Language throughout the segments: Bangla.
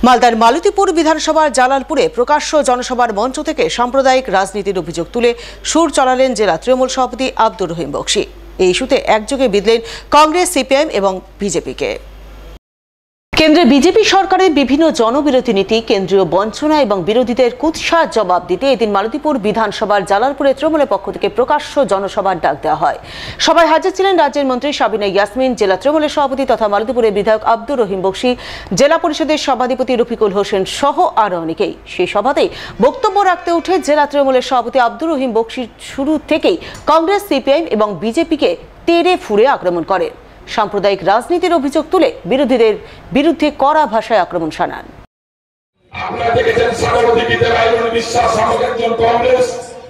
মালদার মালতীপুর বিধানসভার জালালপুরে প্রকাশ্য জনসভার মঞ্চ থেকে সাম্প্রদায়িক রাজনীতির অভিযোগ তুলে সুর চড়ালেন জেলা তৃণমূল সভাপতি আব্দুর রহিম বক্সী। এই ইস্যুতে একযোগে বিঁধলেন কংগ্রেস, সিপিএম এবং বিজেপিকে। কেন্দ্রে বিজেপি সরকারের বিভিন্ন জনবিরোধী নীতি, কেন্দ্রীয় বঞ্চনা এবং বিরোধীদের কুৎসার জবাব দিতে এদিন মালতীপুর বিধানসভার জালালপুরে তৃণমূলের পক্ষ থেকে প্রকাশ্য জনসভার ডাক দেওয়া হয়। সভায় হাজির ছিলেন রাজ্যের মন্ত্রী সাবিনা ইয়াসমিন, জেলা তৃণমূলের সভাপতি তথা মালতীপুরের বিধায়ক আব্দুর রহিম বক্সী, জেলা পরিষদের সভাধিপতি রফিকুল হোসেন সহ আরও অনেকেই। সেই সভাতেই বক্তব্য রাখতে উঠে জেলা তৃণমূলের সভাপতি আব্দুর রহিম বক্সী শুরু থেকেই কংগ্রেস, সিপিএম এবং বিজেপিকে তেড়ে ফুঁড়ে আক্রমণ করেন। সাম্প্রদায়িক রাজনীতির অভিযোগ তুলে বিরোধীদের বিরুদ্ধে কড়া ভাষায় আক্রমণ শানান। আপনারা দেখেছেন সাগরদ্বীপে রায়মণি বিশ্বাস নামক একজন কংগ্রেস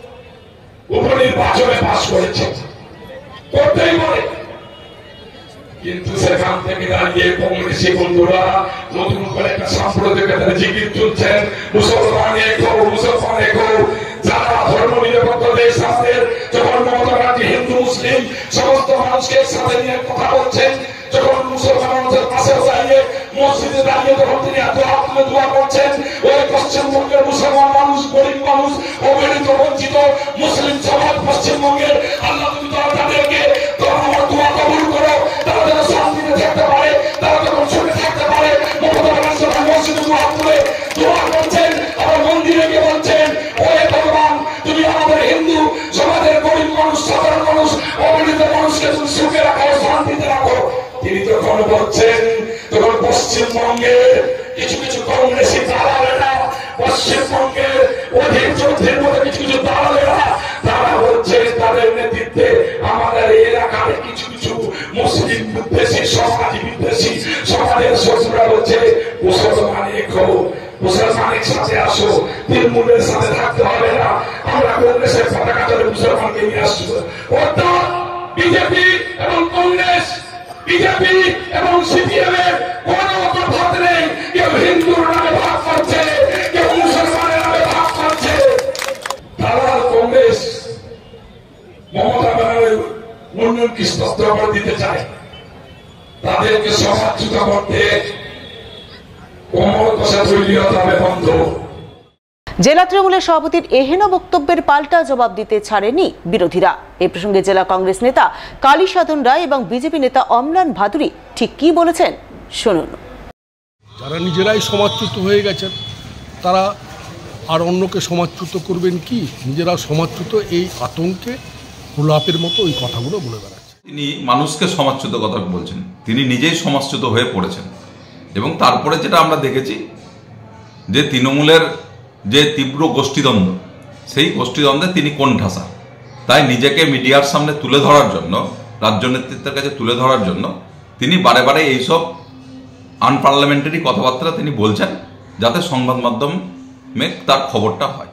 উপনির্বাচনে পাস করেছে, করতেই পারে, কিন্তু সেখান থেকে দাঁড়িয়ে কংগ্রেসি বন্ধুরা নতুন করে একটা সাম্প্রদায়িকতার জিকির তুলছেন। মুসলমান একো, মুসলমান একো, যারা ধর্ম নিরপেক্ষ দেশ আমাদের, যখন মমতা ব্যানার্জি হিন্দু মুসলিম সমস্ত মানুষকে সাথে নিয়ে কথা বলছেন, যখন মুসলমান মানুষের পাশে দাঁড়িয়ে মসজিদে দাঁড়িয়ে যখন তিনি দোয়া করছেন, ওই পশ্চিমবঙ্গের মুসলমান মানুষ, গরিব মানুষ, অবহেলিত বঞ্চিত মুসলিম সমাজ পশ্চিমবঙ্গের, আল্লাহ তুমি তাদেরকে তোমার দোয়া কবুল করো, তারা যেন শান্তিতে থাকতে পারে, তারা যখন সুখে থাকতে পারে। মমতা ব্যানার্জি যখন মসজিদে দোয়া করছেন, আবার মন্দিরে গিয়ে বলছেন, ওই ভগবান তুমি আমাদের হিন্দু সমাজের গরিব মানুষ, সাধারণ মানুষ, অবহেলিত মানুষকে তুমি সুখে রাখো, শান্তিতে রাখো। তিনি যখন বলছেন, তখন পশ্চিমবঙ্গের কিছু কিছু কংগ্রেসি দালালেরা, পশ্চিমবঙ্গের অধিক চৌধুরীর মতো কিছু কিছু দালালেরা, তারা বলছে তাদের নেতৃত্বে আমাদের এলাকার কিছু কিছু মুসলিম বিদ্বেষী, সমাজ বিদ্বেষী সমাজের শত্রুরা বলছে মুসলমান একো, মুসলমানের সাথে আসো, তৃণমূলের সাথে থাকতে হবে না, আমরা কংগ্রেসের পতাকা ধরে মুসলমানকে নিয়ে আসবো। অর্থাৎ বিজেপি এবং কংগ্রেস, বিজেপি এবং সিপিএম এর কোন তফাৎ নেই। কেউ হিন্দুর নামে ভাগ করছে, কেউ মুসলমানের নামে ভাগ করছে। তারা কংগ্রেস মমতা ব্যানার্জির উন্নয়নকে স্তব্ধ করে দিতে চায়, তাদেরকে সমাজচ্যুত করতে কোমর কষা তৈরি হতে হবে বন্ধ। জেলা তৃণমূলের সভাপতির এহেন বক্তব্যের পাল্টা জবাব দিতে ছাড়েনি বিরোধীরা। এ প্রসঙ্গে জেলা কংগ্রেস নেতা কালী সাধন রায় এবং বিজেপি নেতা অম্লান ভাদুরী ঠিক কি বলেছেন শুনুন। যারা নিজেরাই সমাজচ্যুত হয়ে গেছেন, তারা আর অন্যকে সমাজচ্যুত করবেন কি? নিজেরা সমাজচ্যুত, এই আতঙ্কে গোলাপের মতো ওই কথাগুলো বলে বেড়াচ্ছে। তিনি মানুষকে সমাজচ্যুত কথা বলছেন, তিনি নিজেই সমাজচ্যুত হয়ে পড়েছেন। এবং তারপরে যেটা আমরা দেখেছি যে তৃণমূলের যে তীব্র গোষ্ঠীদ্বন্দ্ব, সেই গোষ্ঠীদ্বন্দ্বে তিনি কোণঠাসা। তাই নিজেকে মিডিয়ার সামনে তুলে ধরার জন্য, রাজ্য নেতৃত্বের কাছে তুলে ধরার জন্য তিনি বারে বারে এইসব আনপার্লামেন্টারি কথাবার্তা তিনি বলছেন, যাতে সংবাদ মাধ্যমে তার খবরটা হয়।